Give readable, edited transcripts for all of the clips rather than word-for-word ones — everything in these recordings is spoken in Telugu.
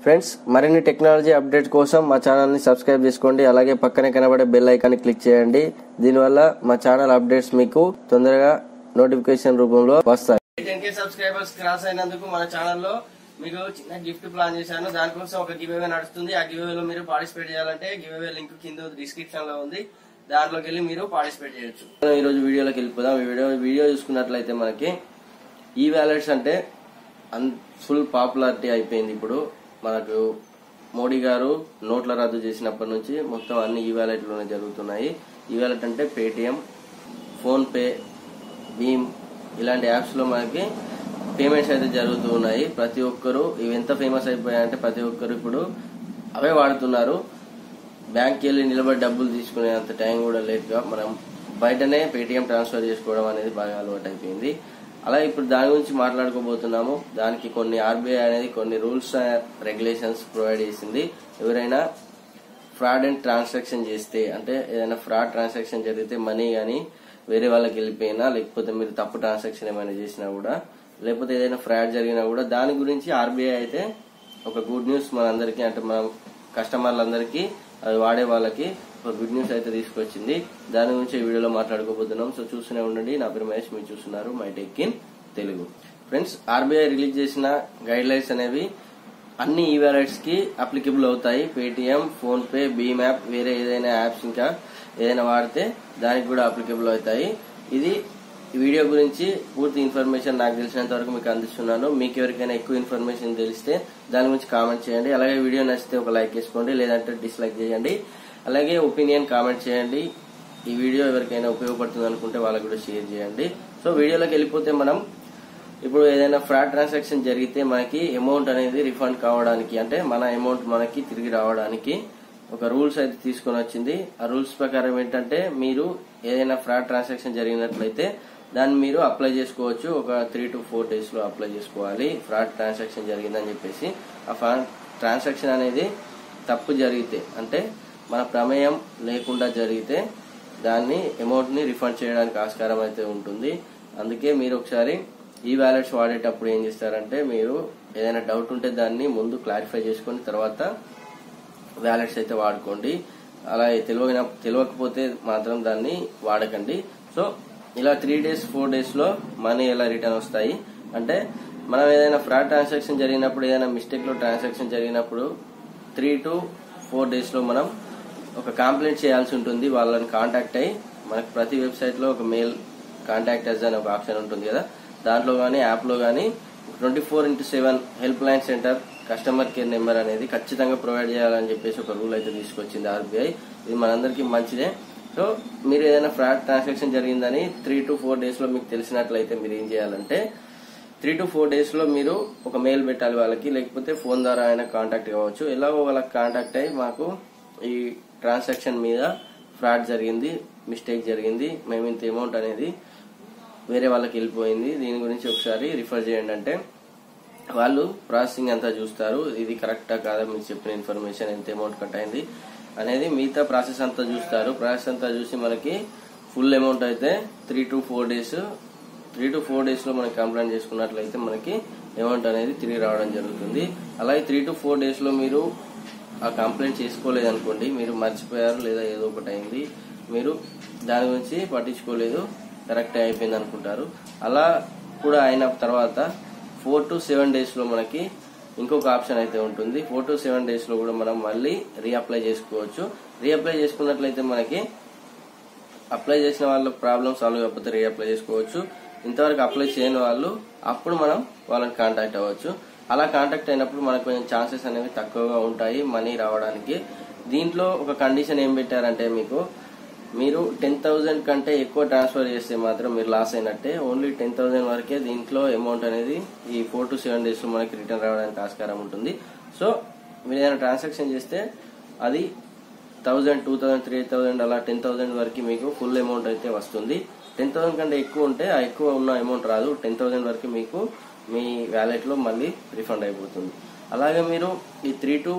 ఫ్రెండ్స్ మరిన్ని టెక్నాలజీ అప్డేట్ కోసం మా ఛానల్ ని సబ్స్క్రైబ్ చేసుకోండి. అలాగే పక్కనే కనబడే బెల్ ఐకాన్ ని క్లిక్ చేయండి. దీనివల్ల మా ఛానల్ అప్డేట్స్ మీకు తొందరగా నోటిఫికేషన్ రూపంలో వస్తాయి. 10K సబ్స్క్రైబర్స్ క్రాస్ అయినందుకు మన ఛానల్లో మీకు చిన్న గిఫ్ట్ ప్లాన్ చేశాను. దానికోసం ఒక గివ్ అవే నడుస్తుంది. ఆ గివ్ అవేలో మీరు పార్టిసిపేట్ చేయాలంటే గివ్ అవే లింక్ కింద డిస్క్రిప్షన్ లో ఉంది. దాంట్లోకి వెళ్ళి మీరు పార్టిసిపేట్ చేయొచ్చు. ఈ రోజు వీడియోలోకి వెళ్ళిపోదాం. వీడియో చూసుకున్నట్లయితే మనకి ఈ వాలెట్స్ అంటే ఫుల్ పాపులారిటీ అయిపోయింది. ఇప్పుడు మనకు మోడీ గారు నోట్ల రద్దు చేసినప్పటి నుంచి మొత్తం అన్ని ఈ వాలెట్లోనే జరుగుతున్నాయి. ఈ వాలెట్ అంటే పేటిఎం, ఫోన్ పే, భీమ్ ఇలాంటి యాప్స్ లో మనకి పేమెంట్స్ అయితే జరుగుతూ ఉన్నాయి. ప్రతి ఒక్కరు ఇవి ఎంత ఫేమస్ అయిపోయాయంటే ప్రతి ఒక్కరు ఇప్పుడు అవే వాడుతున్నారు. బ్యాంక్కి వెళ్ళి నిలబడి డబ్బులు తీసుకునేంత టైం కూడా లేట్గా మనం బయటనే పేటిఎం ట్రాన్స్ఫర్ చేసుకోవడం అనేది బాగా అలవాటు అయిపోయింది. అలా ఇప్పుడు దాని గురించి మాట్లాడుకోబోతున్నాము. దానికి కొన్ని ఆర్బీఐ అనేది కొన్ని రూల్స్ రెగ్యులేషన్స్ ప్రొవైడ్ చేసింది. ఎవరైనా ఫ్రాడ్ అండ్ ట్రాన్సాక్షన్ చేస్తే అంటే ఏదైనా ఫ్రాడ్ ట్రాన్సాక్షన్ జరిగితే మనీ కానీ వేరే వాళ్ళకి వెళ్ళిపోయినా లేకపోతే మీరు తప్పు ట్రాన్సాక్షన్ ఏమైనా చేసినా కూడా లేకపోతే ఏదైనా ఫ్రాడ్ జరిగినా కూడా దాని గురించి ఆర్బీఐ అయితే ఒక గుడ్ న్యూస్ మనందరికీ అంటే మనం కస్టమర్లందరికీ అది వాడే వాళ్ళకి ఒక గుడ్ న్యూస్ అయితే తీసుకొచ్చింది. దాని గురించి ఈ వీడియోలో మాట్లాడుకోబోతున్నాం. సో చూస్తూనే ఉండండి. నా పేరు మహేష్, మీరు చూస్తున్నారు my tech in Telugu. Friends, RBI release చేసిన గైడ్ లైన్స్ అనేవి అన్ని ఈ వాలెట్స్ కి అప్లికబుల్ అవుతాయి. పేటిఎం, ఫోన్ పే, భీమ్ యాప్, వేరే ఏదైనా యాప్స్ ఇంకా ఏదైనా వాడితే దానికి కూడా అప్లికబుల్ అవుతాయి. ఇది వీడియో గురించి పూర్తి ఇన్ఫర్మేషన్ నాకు తెలిసినంత వరకు మీకు అందిస్తున్నాను. మీకు ఎవరికైనా ఎక్కువ ఇన్ఫర్మేషన్ తెలిస్తే దాని గురించి కామెంట్ చేయండి. అలాగే వీడియో నచ్చితే ఒక లైక్ చేసుకోండి, లేదంటే డిస్లైక్ చేయండి. అలాగే ఒపీనియన్ కామెంట్ చేయండి. ఈ వీడియో ఎవరికైనా ఉపయోగపడుతుంది అనుకుంటే వాళ్ళకి కూడా షేర్ చేయండి. సో వీడియోలోకి వెళ్ళిపోతే మనం ఇప్పుడు ఏదైనా ఫ్రాడ్ ట్రాన్సాక్షన్ జరిగితే మనకి అమౌంట్ అనేది రిఫండ్ కావడానికి అంటే మన అమౌంట్ మనకి తిరిగి రావడానికి ఒక రూల్స్ అయితే తీసుకొని వచ్చింది. ఆ రూల్స్ ప్రకారం ఏంటంటే మీరు ఏదైనా ఫ్రాడ్ ట్రాన్సాక్షన్ జరిగినట్లయితే దాన్ని మీరు అప్లై చేసుకోవచ్చు. ఒక 3 to 4 days లో అప్లై చేసుకోవాలి. ఫ్రాడ్ ట్రాన్సాక్షన్ జరిగిందని చెప్పేసి ఆ ఫ్రాడ్ ట్రాన్సాక్షన్ అనేది తప్పు జరిగితే అంటే మన ప్రమేయం లేకుండా జరిగితే దాన్ని అమౌంట్ ని రిఫండ్ చేయడానికి ఆస్కారం అయితే ఉంటుంది. అందుకే మీరు ఒకసారి ఈ వాలెట్స్ వాడేటప్పుడు ఏం చేస్తారంటే మీరు ఏదైనా డౌట్ ఉంటే దాన్ని ముందు క్లారిఫై చేసుకుని తర్వాత వాలెట్స్ అయితే వాడుకోండి. అలా తెలియకపోతే మాత్రం దాన్ని వాడకండి. సో ఇలా 3 days 4 days లో మనీ ఎలా రిటర్న్ వస్తాయి అంటే మనం ఏదైనా ఫ్రాడ్ ట్రాన్సాక్షన్ జరిగినప్పుడు ఏదైనా మిస్టేక్ లో ట్రాన్సాక్షన్ జరిగినప్పుడు 3 to 4 days లో మనం ఒక కంప్లైంట్ చేయాల్సి ఉంటుంది. వాళ్ళని కాంటాక్ట్ అయ్యి మనకు ప్రతి వెబ్సైట్ లో ఒక మెయిల్ కాంటాక్ట్ అస్ అని ఒక ఆప్షన్ ఉంటుంది కదా, దాంట్లో గానీ యాప్ లో గానీ 24/7 helpline centre customer care number అనేది ఖచ్చితంగా ప్రొవైడ్ చేయాలని చెప్పేసి ఒక రూల్ అయితే తీసుకొచ్చింది ఆర్బీఐ. ఇది మనందరికీ మంచిదే. సో మీరు ఏదైనా ఫ్రాడ్ ట్రాన్సాక్షన్ జరిగిందని 3 to 4 days లో మీకు తెలిసినట్లయితే మీరు ఏం చేయాలంటే 3 to 4 days లో మీరు ఒక మెయిల్ పెట్టాలి వాళ్ళకి, లేకపోతే ఫోన్ ద్వారా అయినా కాంటాక్ట్ కావచ్చు. ఎలాగో వాళ్ళకి కాంటాక్ట్ అయ్యి మాకు ఈ ట్రాన్సాక్షన్ మీద ఫ్రాడ్ జరిగింది, మిస్టేక్ జరిగింది, మేము ఇంత అమౌంట్ అనేది వేరే వాళ్ళకి వెళ్ళిపోయింది, దీని గురించి ఒకసారి రిఫర్ చేయండి అంటే వాళ్ళు ప్రాసెసింగ్ అంతా చూస్తారు. ఇది కరెక్టా కాదా, మీకు చెప్పిన ఇన్ఫర్మేషన్ ఎంత అమౌంట్ కట్ అయింది అనేది మిగతా ప్రాసెస్ అంతా చూస్తారు. ప్రాసెస్ అంతా చూసి మనకి ఫుల్ అమౌంట్ అయితే 3 to 4 days లో మనకి కంప్లైంట్ చేసుకున్నట్లయితే మనకి అమౌంట్ అనేది తిరిగి రావడం జరుగుతుంది. అలాగే 3 to 4 days లో మీరు ఆ కంప్లైంట్ చేసుకోలేదనుకోండి, మీరు మర్చిపోయారు లేదా ఏదో ఒకటి అయింది, మీరు దాని గురించి పట్టించుకోలేదు, కరెక్ట్ అయిపోయింది అనుకుంటారు. అలా కూడా అయిన తర్వాత 4 to 7 days లో మనకి ఇంకొక ఆప్షన్ అయితే ఉంటుంది. 4 to 7 days లో కూడా మనం మళ్ళీ రీఅప్లై చేసుకోవచ్చు. రీఅప్లై చేసుకున్నట్లయితే మనకి అప్లై చేసిన వాళ్ళ ప్రాబ్లమ్ సాల్వ్ కాకపోతే రీఅప్లై చేసుకోవచ్చు. ఇంతవరకు అప్లై చేయని వాళ్ళు అప్పుడు మనం వాళ్ళని కాంటాక్ట్ అవ్వచ్చు. అలా కాంటాక్ట్ అయినప్పుడు మనకు కొంచెం ఛాన్సెస్ అనేవి తక్కువగా ఉంటాయి మనీ రావడానికి. దీంట్లో ఒక కండిషన్ ఏం పెట్టారంటే మీరు 10,000 కంటే ఎక్కువ ట్రాన్స్ఫర్ చేస్తే మాత్రం మీరు లాస్ అయినట్టే. ఓన్లీ 10,000 వరకే దీంట్లో అమౌంట్ అనేది ఈ 4 to 7 days లో మనకి రిటర్న్ రావడానికి ఆస్కారం ఉంటుంది. సో మీరు ఏదైనా ట్రాన్సాక్షన్ చేస్తే అది 1,000, 2,000, 3,000 అలా 10,000 వరకు మీకు ఫుల్ అమౌంట్ అయితే వస్తుంది. 10,000 కంటే ఎక్కువ ఉంటే ఆ ఎక్కువ ఉన్న అమౌంట్ రాదు. 10,000 వరకు మీకు మీ వ్యాలెట్ లో మళ్ళీ రిఫండ్ అయిపోతుంది. అలాగే మీరు ఈ 3 to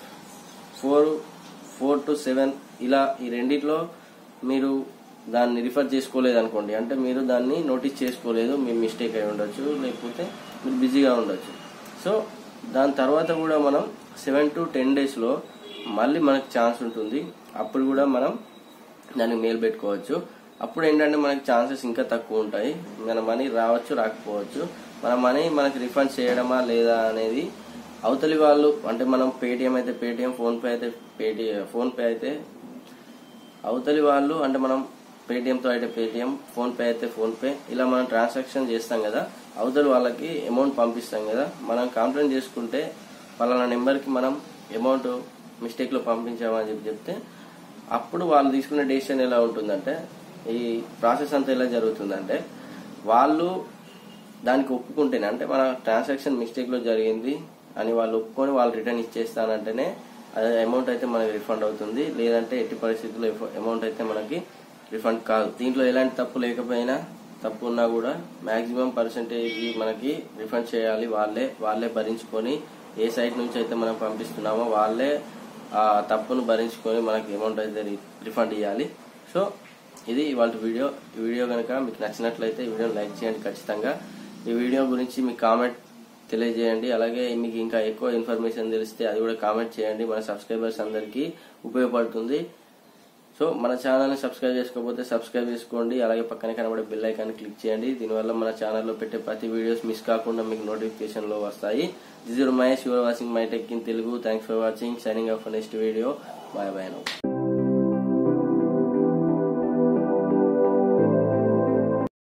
4, 4 to 7 ఇలా ఈ రెండిట్లో మీరు దాన్ని రిఫర్ చేసుకోలేదు అనుకోండి, అంటే మీరు దాన్ని నోటీస్ చేసుకోలేదు, మీ మిస్టేక్ అయి ఉండొచ్చు, లేకపోతే మీరు బిజీగా ఉండొచ్చు. సో దాని తర్వాత కూడా మనం 7 to 10 days లో మళ్ళీ మనకు ఛాన్స్ ఉంటుంది. అప్పుడు కూడా మనం దానికి మెయిల్ పెట్టుకోవచ్చు. అప్పుడు ఏంటంటే మనకి ఛాన్సెస్ ఇంకా తక్కువ ఉంటాయి. మన మనీ రావచ్చు, రాకపోవచ్చు. మన మనీ మనకి రిఫండ్ చేయడమా లేదా అనేది అవతలి వాళ్ళు, అంటే మనం పేటిఎం అయితే పేటిఎం, ఫోన్పే అయితే అవతలి వాళ్ళు, అంటే మనం పేటిఎంతో అయితే పేటిఎం, ఫోన్పే అయితే ఫోన్పే, ఇలా మనం ట్రాన్సాక్షన్ చేస్తాం కదా, అవతలి వాళ్ళకి అమౌంట్ పంపిస్తాం కదా. మనం కంప్లైంట్ చేసుకుంటే పలానా నెంబర్కి మనం అమౌంట్ మిస్టేక్లో పంపించామని చెప్తే అప్పుడు వాళ్ళు తీసుకునే డెసిషన్ ఎలా ఉంటుందంటే, ఈ ప్రాసెస్ అంతా ఎలా జరుగుతుందంటే, వాళ్ళు దానికి ఒప్పుకుంటేనే, అంటే మన ట్రాన్సాక్షన్ మిస్టేక్లో జరిగింది అని వాళ్ళు ఒప్పుకొని వాళ్ళు రిటర్న్ ఇచ్చేస్తానంటేనే అదే అమౌంట్ అయితే మనకి రిఫండ్ అవుతుంది. లేదంటే ఎట్టి పరిస్థితుల్లో అమౌంట్ అయితే మనకి రిఫండ్ కాదు. దీంట్లో ఎలాంటి తప్పు లేకపోయినా, తప్పు ఉన్నా కూడా మాక్సిమం పర్సెంటేజ్ మనకి రిఫండ్ చేయాలి. వాళ్ళే భరించుకొని, ఏ సైట్ నుంచి అయితే మనం పంపిస్తున్నామో వాళ్ళే ఆ తప్పును భరించుకొని మనకి అమౌంట్ అయితే రిఫండ్ ఇవ్వాలి. సో ఇది ఇవాళ వీడియో. ఈ వీడియో కనుక మీకు నచ్చినట్లయితే ఈ వీడియోని లైక్ చేయండి ఖచ్చితంగా. ఈ వీడియో గురించి మీ కామెంట్ తెలియజేయండి. అలాగే మీకు ఇంకా ఎక్కువ ఇన్ఫర్మేషన్ తెలిస్తే అది కూడా కామెంట్ చేయండి. మన సబ్స్క్రైబర్స్ అందరికీ ఉపయోగపడుతుంది. సో మన ఛానల్ని సబ్స్క్రైబ్ చేసుకోకపోతే సబ్స్క్రైబ్ చేసుకోండి. అలాగే పక్కనే కనబడే బెల్ ఐకాన్ క్లిక్ చేయండి. దీనివల్ల మన ఛానల్లో పెట్టే ప్రతి వీడియోస్ మిస్ కాకుండా మీకు నోటిఫికేషన్లో వస్తాయి. This is Mahesh, you are watching my tech in Telugu. Thanks for watching. Signing off next video. Bye bye now.